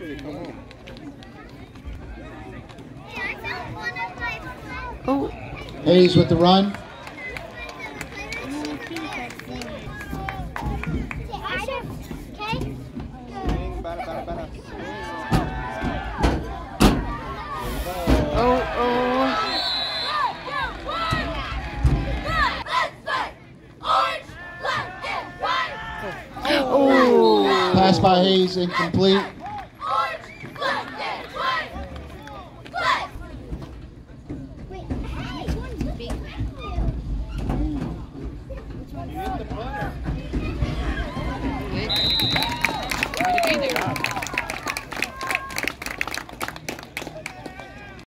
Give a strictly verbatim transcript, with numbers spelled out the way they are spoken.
Oh. Hayes with the run. Oh, oh. Oh. Pass by Hayes, incomplete.